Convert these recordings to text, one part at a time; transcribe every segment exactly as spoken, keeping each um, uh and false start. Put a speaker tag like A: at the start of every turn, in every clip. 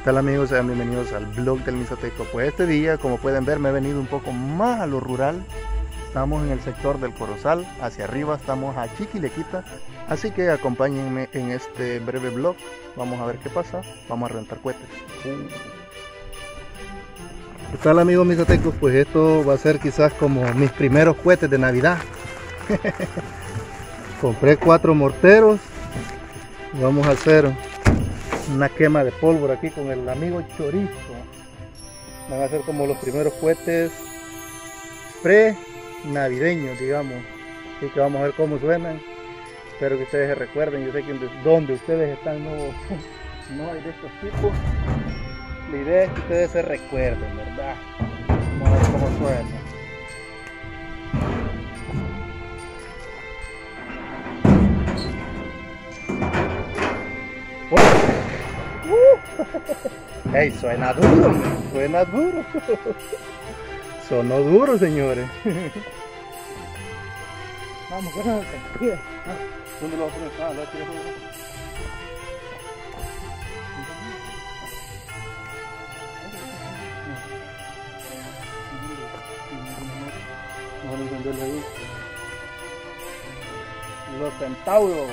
A: tal amigos? Sean bienvenidos al blog del Misoteco. Pues este día, como pueden ver, me he venido un poco más a lo rural. Estamos en el sector del Corozal, hacia arriba estamos a Chiquilequita. Así que acompáñenme en este breve blog. Vamos a ver qué pasa. Vamos a rentar cohetes. ¿Qué tal amigos misotecos? Pues esto va a ser quizás como mis primeros cohetes de Navidad. Compré cuatro morteros. Vamos a hacer una quema de pólvora aquí con el amigo Chorizo. Van a ser como los primeros cohetes pre-navideños, digamos. Así que vamos a ver cómo suenan. Espero que ustedes se recuerden. Yo sé que donde ustedes están no, no hay de estos tipos. La idea es que ustedes se recuerden, ¿verdad? Vamos a ver cómo suena. Uh. Hey, suena duro, suena duro. Sonó duro, señores. Vamos, ¿dónde lo vas a poner? Ah, lo tiro por acá. Vamos a encenderle ahí. Los centauros.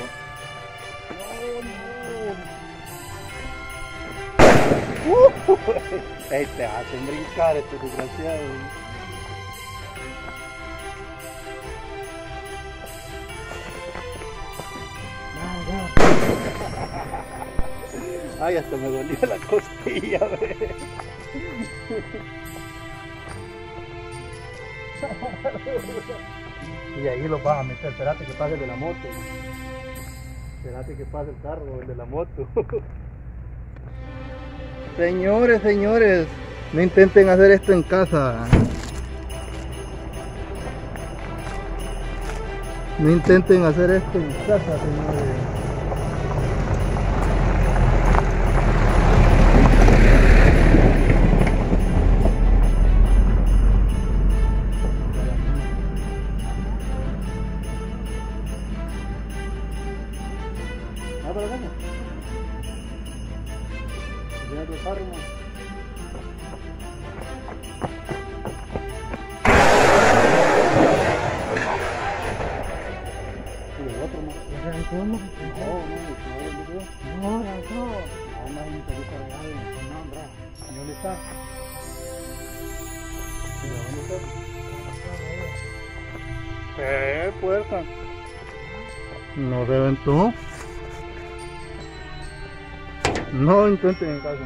A: No, no. Uh, hey, te hacen brincar estos desgraciados. Ay, hasta me dolió la costilla, ve. Y ahí los vas a meter. Espérate que pase el de la moto. Espérate que pase el carro, el de la moto. Señores, señores, no intenten hacer esto en casa. No intenten hacer esto en casa, señores. ¿Qué puerta? No reventó. No intenten en casa.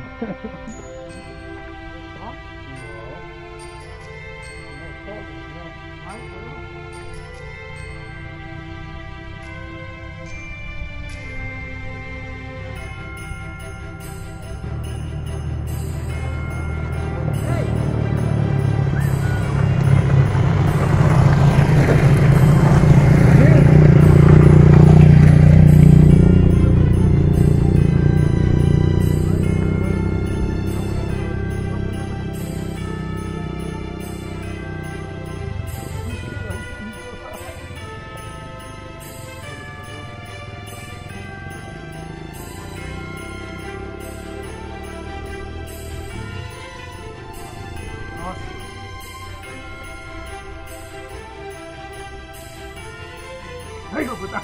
A: ¡Ay, puta!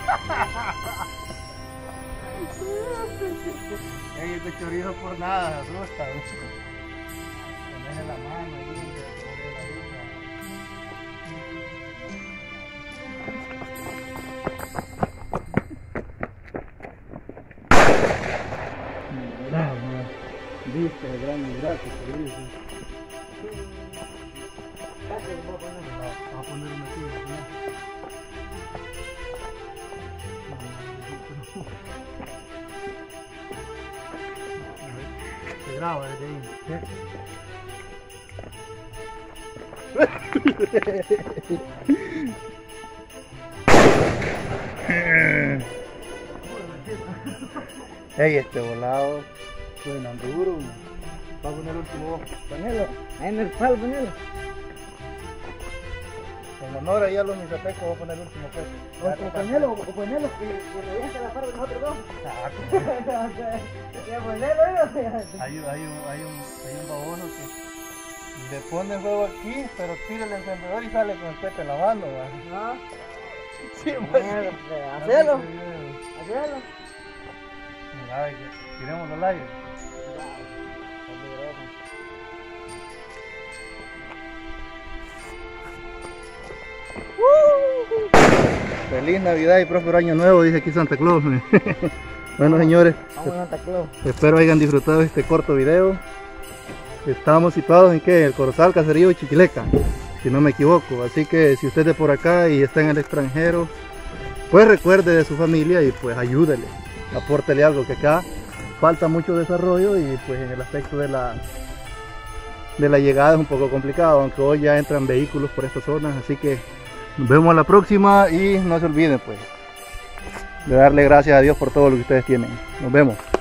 A: Ey, este chorizo por nada, se asusta. Ponerle la mano ahí donde la luz. Mira, viste el gran hidrato, chorizo. Vamos a poner una aquí, ¿no? Se graba desde ahí. Ey, este volado suena duro. Va a poner el último pañuelo. Ahí en el palo, pañuelo. En honor ahí a los misatecos voy a poner el último peso.
B: O, o ponelo, o ponelo, que, que lo dejen a la par de nosotros dos. Que ponelo,
A: hay, hay, un, hay, un, hay un baboso que le pone el huevo aquí, pero tira el encendedor y sale con el pete en la mano.
B: ¿no?
A: Sí, pues.
B: Hacelo, hacelo.
A: Mira, tiremos al aire. Feliz Navidad y próspero año nuevo, dice aquí Santa Claus. Bueno, señores,
B: Vamos a Santa Claus.
A: espero hayan disfrutado este corto video. Estamos situados en ¿qué? El Corozal, Caserío y Chiquileca, si no me equivoco. Así que si usted es de por acá y está en el extranjero, pues recuerde de su familia y pues ayúdele, apórtele algo, que acá falta mucho desarrollo y pues en el aspecto de la de la llegada es un poco complicado, aunque hoy ya entran vehículos por estas zonas. Así que nos vemos a la próxima y no se olviden pues de darle gracias a Dios por todo lo que ustedes tienen. Nos vemos.